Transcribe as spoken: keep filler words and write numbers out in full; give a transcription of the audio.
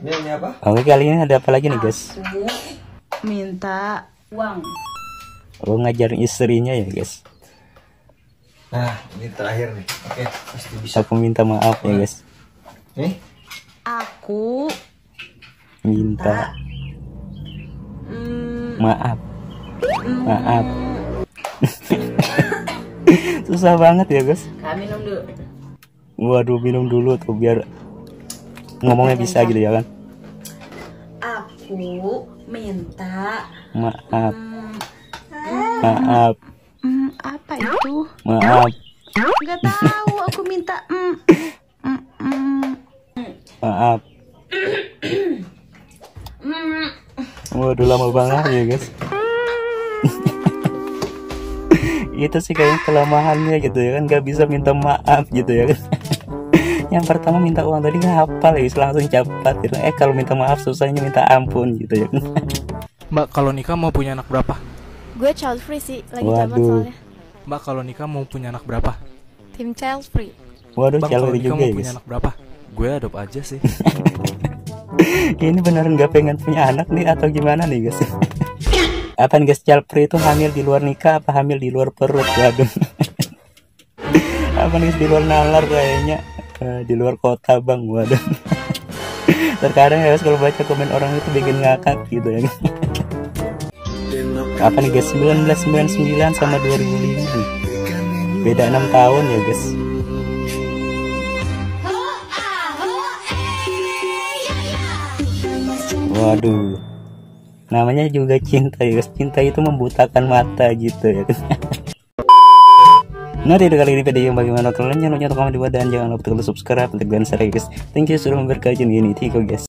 Ini, ini apa? Oke, kali ini ada apa lagi nih guys? Aku minta uang. Oh, ngajarin istrinya ya guys. Nah, ini terakhir nih. Oke, pasti bisa. Aku minta maaf ya guys. Nih. Aku Minta mm, maaf. Maaf. Susah banget ya guys. kami minum dulu. Waduh, minum dulu tuh biar ngomongnya bisa gitu ya kan. Aku minta Maaf. mm, Maaf. mm, apa itu? Maaf. Nggak tahu. Aku minta mm, mm, mm, Maaf. mm. Waduh, lama banget ya guys. Itu sih kayaknya kelemahannya gitu ya kan, nggak bisa minta maaf gitu ya kan. Yang pertama minta uang tadi nggak hafal ya, langsung cepat gitu. Eh kalau minta maaf susahnya minta ampun gitu ya kan. Mbak, kalau nikah mau punya anak berapa? Gue child free sih, lagi zaman Waduh. soalnya. Mbak, kalau nikah mau punya anak berapa? Tim child free. Waduh, Bang, calon kalau nikah juga mau ya punya guys. anak berapa? Gue adop aja sih. Ini beneran nggak pengen punya anak nih atau gimana nih guys? Apa nih guys, child free itu hamil di luar nikah apa hamil di luar perut? Waduh. Apa nih, di luar nalar kayaknya. Eh, di luar kota bang, waduh. Terkadang ya guys kalau baca komen orang itu bikin ngakak gitu ya. Apa nih guys, seribu sembilan ratus sembilan puluh sembilan sama dua ribu lima nih. Beda enam tahun ya guys. Waduh. Namanya juga cinta ya guys. Cinta itu membutakan mata gitu ya kan. Nah, video kali ini video yang bagaimana kalian, jangan lupa untuk komen di bawah dan jangan lupa untuk subscribe untuk dan share guys. Thank you sudah memberkaji ini Tiko guys.